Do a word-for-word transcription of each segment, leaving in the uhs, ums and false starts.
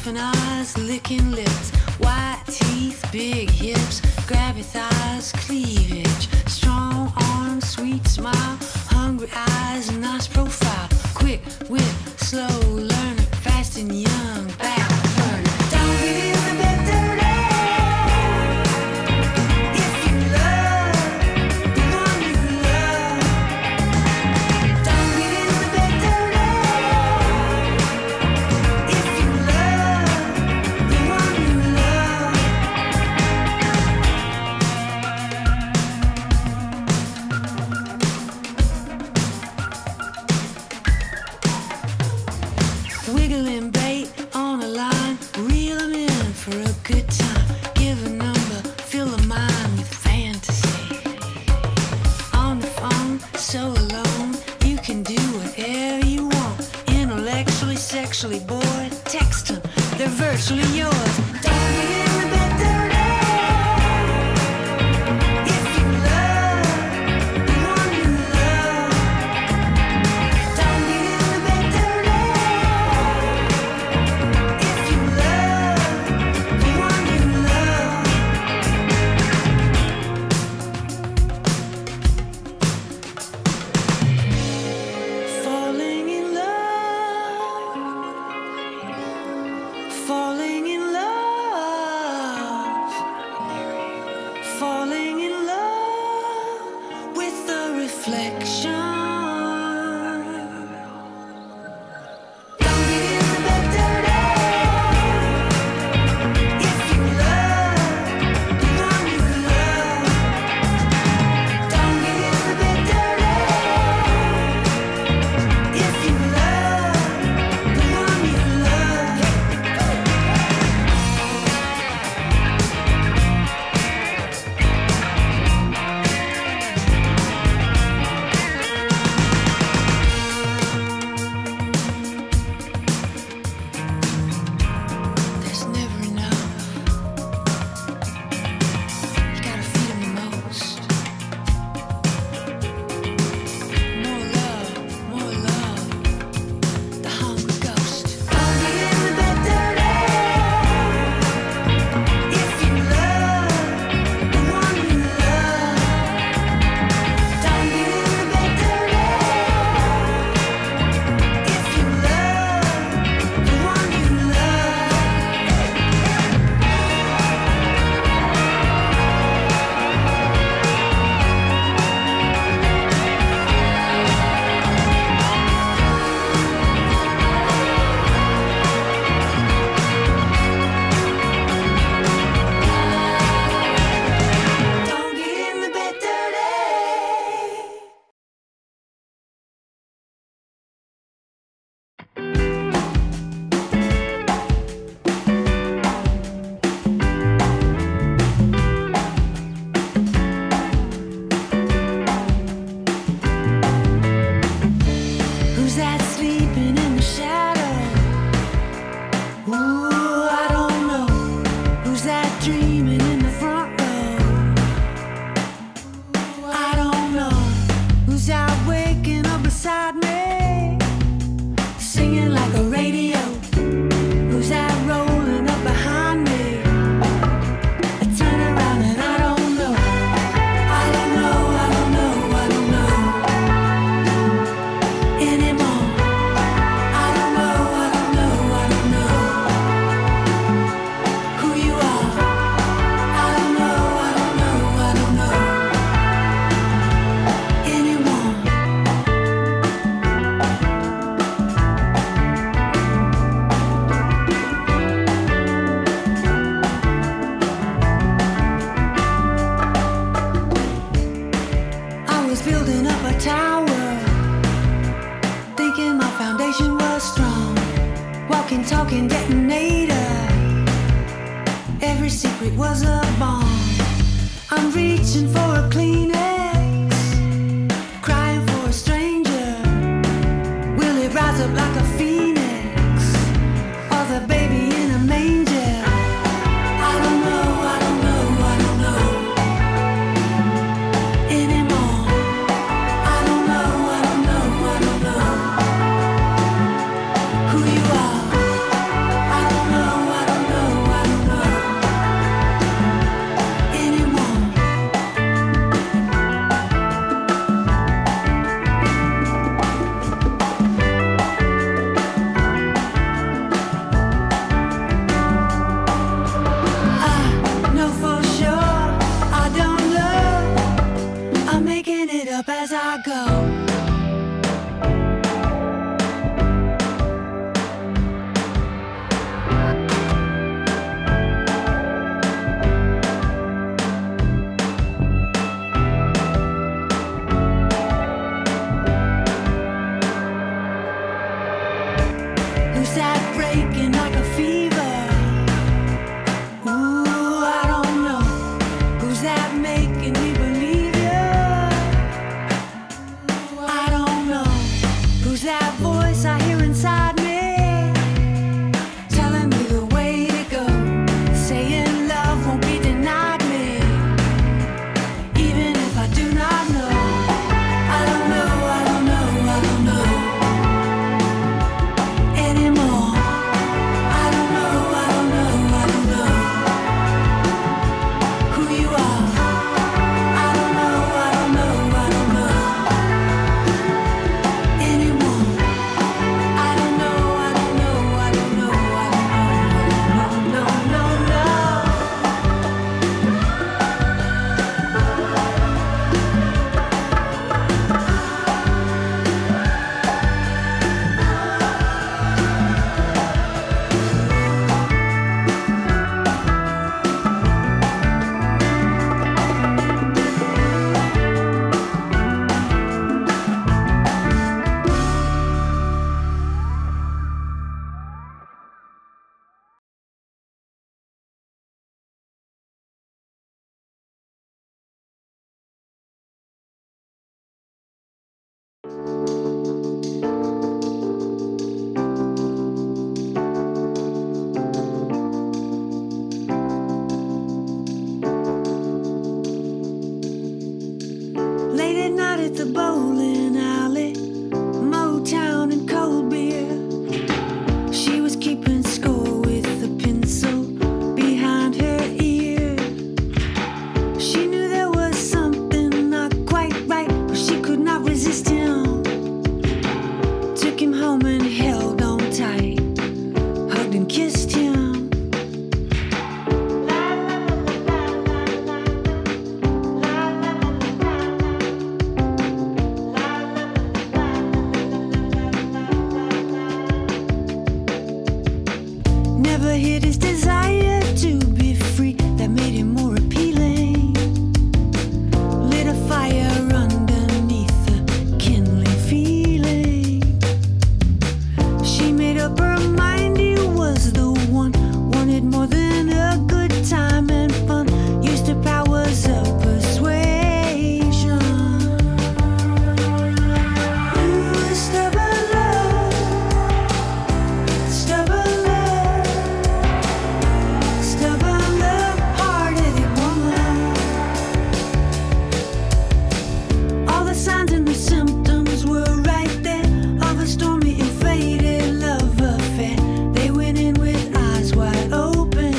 laughing eyes, licking lips, white teeth, big hips, grabby thighs, cleavage, strong arms, sweet smile, hungry eyes, nice profile, quick wit, slow learner, fast and young, back burner. Don't get in the bed dirty if you love the one you love. Don't get in the bed dirty if you love the one you love. Wiggling bait on a line, reel 'em in for a good time. Give a number, fill a mind with fantasy. On the phone, so alone, you can do whatever you want. Intellectually, sexually bored, text 'em, they're virtually yours. Don't get in the bed dirty if you love the one you love. Don't get in the bed dirty if you love the one you love. Falling in love, falling in love, falling in love with the reflection. Don't get in the bed dirty if you love the one you love. Don't get in the bed dirty if you love the one you love. There's never enough. You gotta feed 'em the most. More love, more love. The hungry ghost. Don't get in the bed dirty if you love the one you love. Don't get in the bed dirty if you love the one you love. Don't get in the bed dirty. Who's that sleeping in the shadow? Ooh, I don't know. Who's that dreaming in the front row? I don't know. Who's out waking up beside me, singing like a radio? Who's that rolling up behind me? I turn around and I don't know. I don't know, I don't know, I don't know anymore. I don't know, I don't know, I don't know who you are. I don't know, I don't know, I don't know anymore. I was building up a tower, thinking my foundation was strong. Walking, talking, detonator. Every secret was a bomb. I'm reaching for a Kleenex, crying for a stranger. Will it rise up like a phoenix, or the baby in a manger? I don't know, I don't know, I don't know anymore. I don't know, I don't know, I don't know who you are. I don't know, hid his desire to be free that made him more appealing. Lit a fire underneath the kindling feeling. She made up her mind he was the one, wanted more than a good time and fun, used her powers of persuasion. Ooh, stubborn love, stubborn love, stubborn love, hard-headed woman. All the signs and the symptoms were right there of a stormy and faded love affair. They went in with eyes wide open.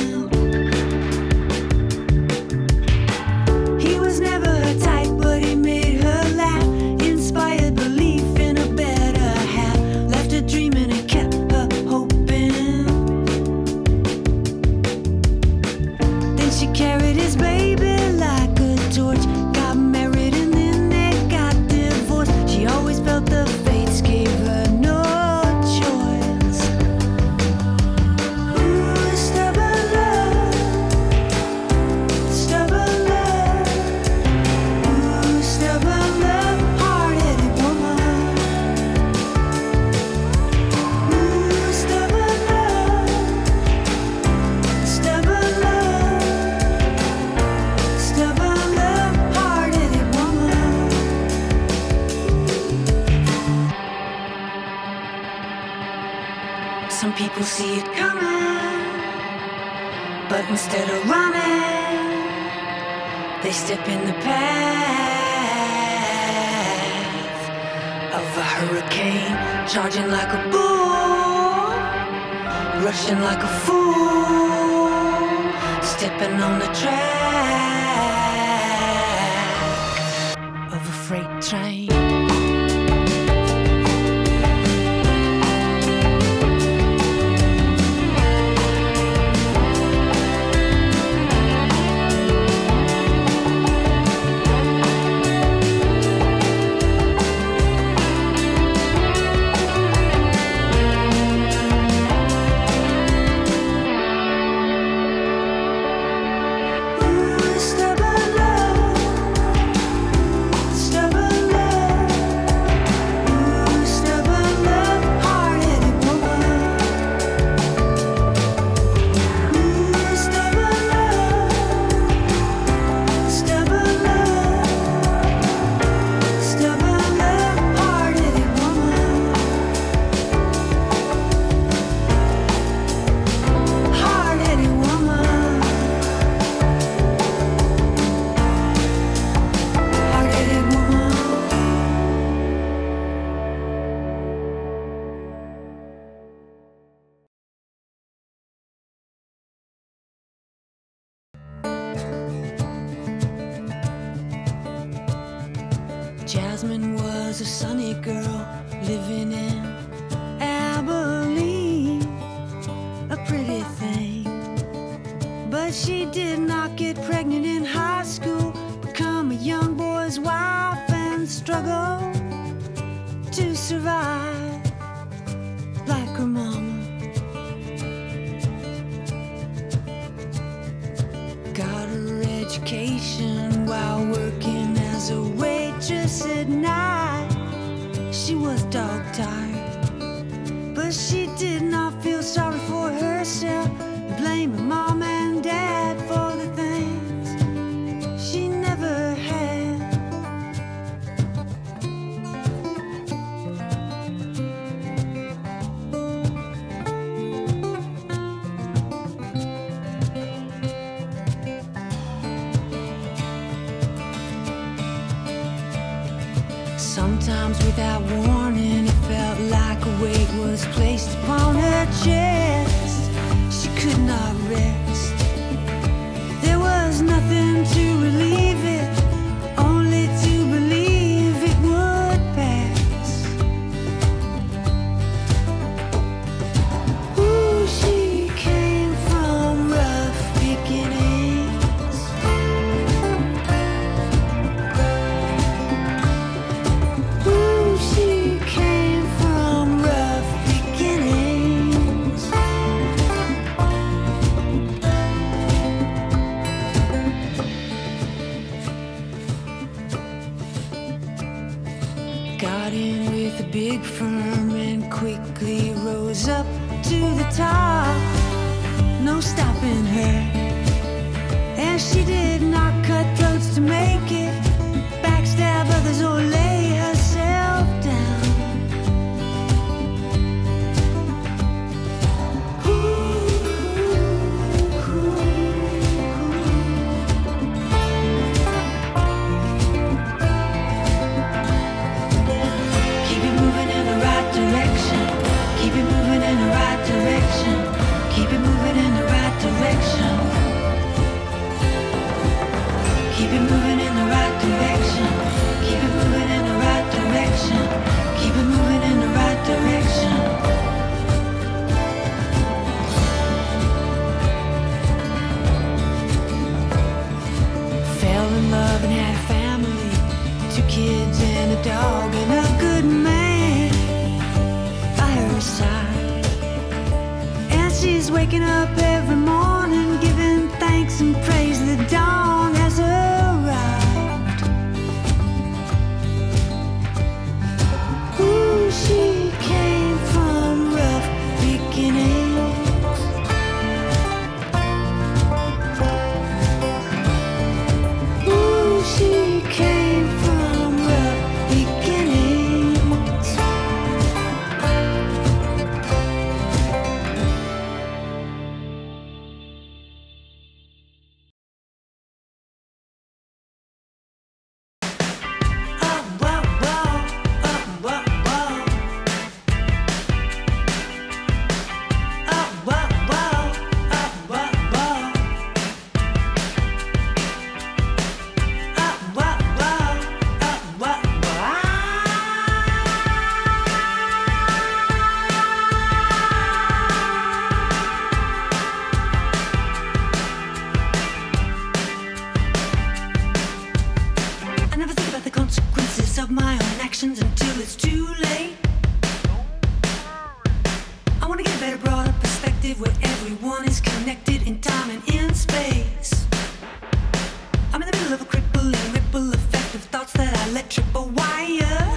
He was never her type, but he made her laugh. Inspired belief in a better half, left her dreaming and kept her hoping. Then she carried his baby like a torch, got married and then they got divorced. She always felt the fates gave her no choice. Ooh, stubborn love, stubborn love. Ooh, stubborn love, hard-headed woman. Ooh, stubborn love, stubborn love, stubborn love, hard-headed woman. Some people see it coming, but instead of running, they step in the path of a hurricane, charging like a bull, rushing like a fool, stepping on the track of a freight train. Ooh, stubborn love, stubborn love. Ooh, stubborn love, hard-headed woman. Ooh, stubborn love, stubborn love, stubborn love, hard-headed woman. Hard-headed woman. Hard-headed woman. Jasmine was a sunny girl living in Abilene, a pretty thing. But she did not get pregnant in high school, become a young boy's wife, and struggle to survive like her mama. Got her education while working as a waitress at night. She was dog tired, but she did not feel sorry for herself, blaming mom and dad for the things she never had. Sometimes without warning, it felt like a weight was placed upon her chest. She could not rest. There was nothing to relieve it, only to believe it would pass. Ooh, she came from rough beginnings. Ooh, she came from rough beginnings. quickly rose up to the top. No stopping her. And she did not cut throats to make it, backstab others or lay herself down. Keep it moving in the right direction. Keep it moving in the right direction. Keep it moving in the right direction. Keep it moving in the right direction. Keep it moving in the right direction. Keep it moving in the right direction. Fell in love and had a family, two kids and a dog and a good man by her side. And she's waking up every morning, giving thanks and praise. The dawn has arrived. Ooh, she came from rough beginnings. Ooh, she came from rough beginnings. Oh, whoa, whoa, oh, whoa, whoa. Oh, whoa, whoa, oh, whoa, whoa. Oh, whoa, whoa, oh, whoa, whoa. I never think about the consequences of my own actions until it's too late. I want to get a better, broader perspective where everyone is connected in time and in space. I'm in the middle of a crippling ripple effect of thoughts that I let trip a wire.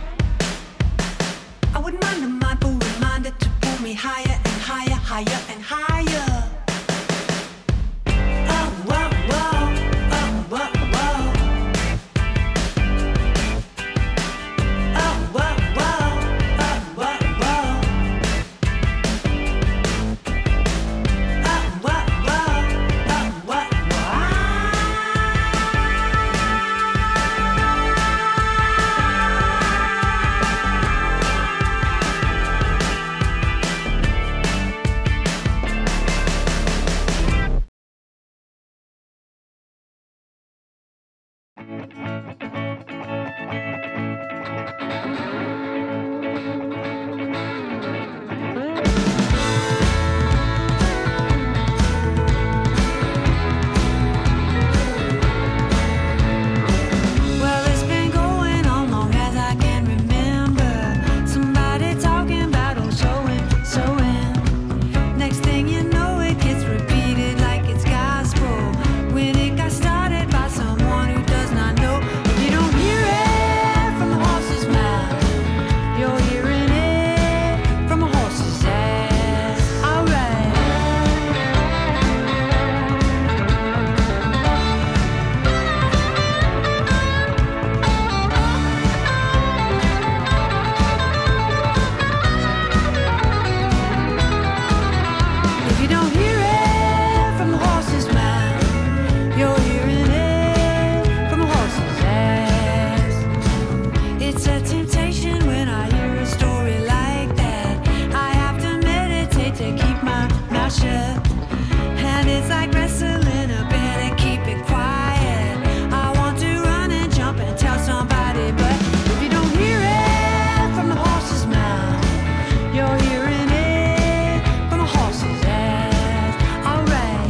I wouldn't mind a mindful reminder to pull me higher and higher, higher and higher. Oh, whoa, whoa, oh, whoa, whoa. Oh, whoa, whoa, oh, whoa, whoa. Oh, whoa, whoa, oh, whoa, whoa. Well, it's been going on long as I can remember. Somebody talking about oh so and so and. Next thing you know, it gets repeated like it's gospel. When it got started by someone who does not know. If you don't hear it from the horse's mouth, you're hearing it from a horse's ass. Alright. If you don't hear it from the horse's mouth, you're hearing it from a horse's ass. It's a temptation when I hear a story like that. I have to meditate to keep my mouth shut. And it's like wrestling a bear and keep it quiet. I want to run and jump and tell somebody, but if you don't hear it from the horse's mouth, you're hearing it from a horse's ass. Alright.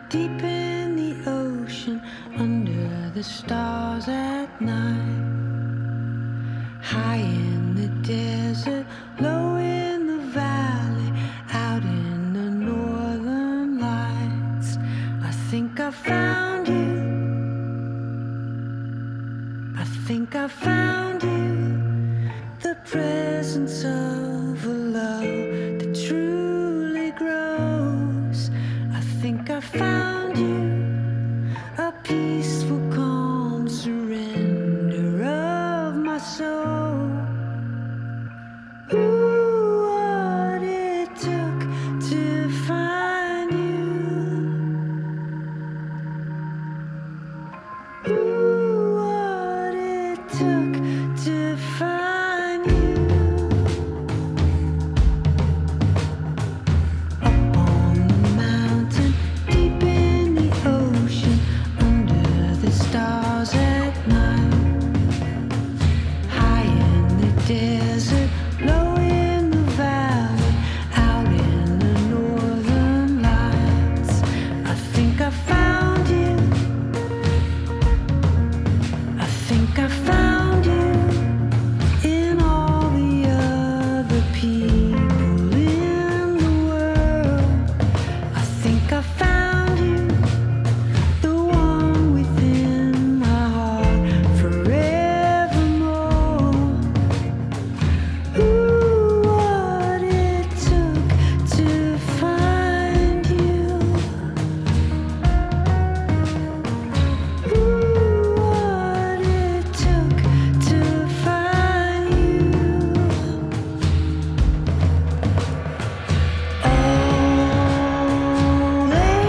deep in the ocean, under the stars at night, high in the desert, low in the valley, out in the northern lights. I think I found you, I think I found you, the presence of a love that truly grows. I think I found you, a peaceful, calm surrender of my soul. Ooh, what it took to find you. Ooh, what it took to find you. Up on the mountain, deep in the ocean, under the stars at night, high in the desert, low in the valley, out in the northern lights. I think I found you, I think I found you in all the other people in the world. I think I found you, the one within my heart forevermore. Ooh, what it took to find you. Ooh, what it took to find you. All they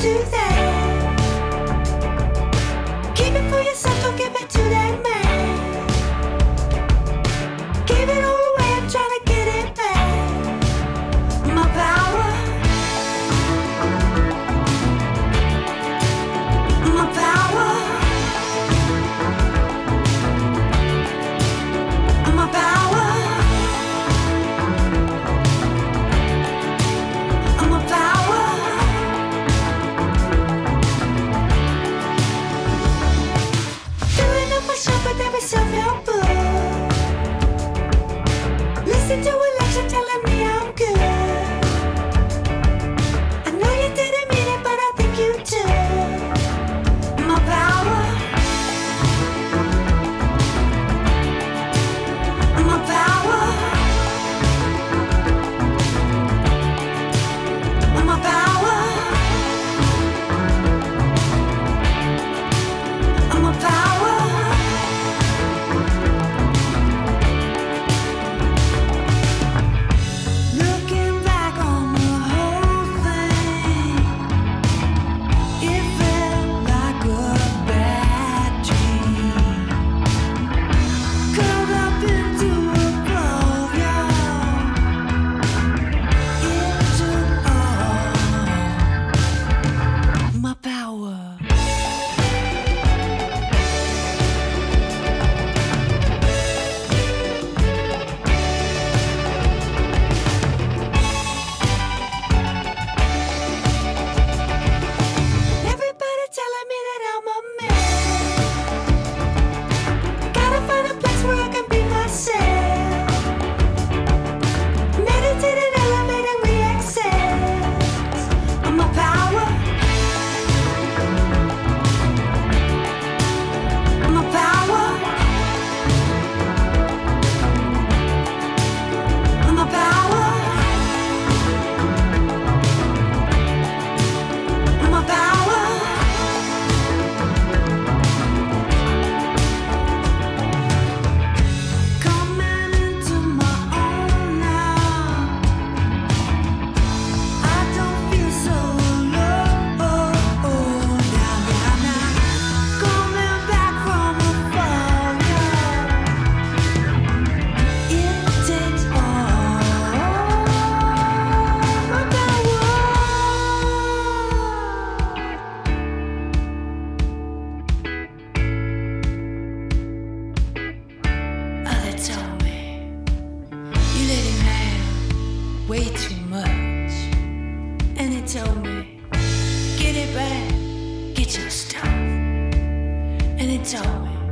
do that. Keep it for yourself, don't give it to that man. Give it all away, I'm trying to get it back. My power, my power, my power, my power. Doing up my shop with every self-help book. Listen to a lecture telling me I'm good. I know you didn't mean it, but I think you do. My power, my power, my power, my power. Looking back on the whole thing, it felt like a bad dream. Curled up into a ball, it took all my power. Everybody telling me that I'm a man. Gotta find a place where I can be myself. Meditate and elevate and re-access my power, my power, my power, my power. Coming into my own now. I don't feel so alone. Now, now, now. Coming back from a fall, it takes all my power. Oh, they told me you let him have way too much, and they told me get it back, get your stuff, and they told me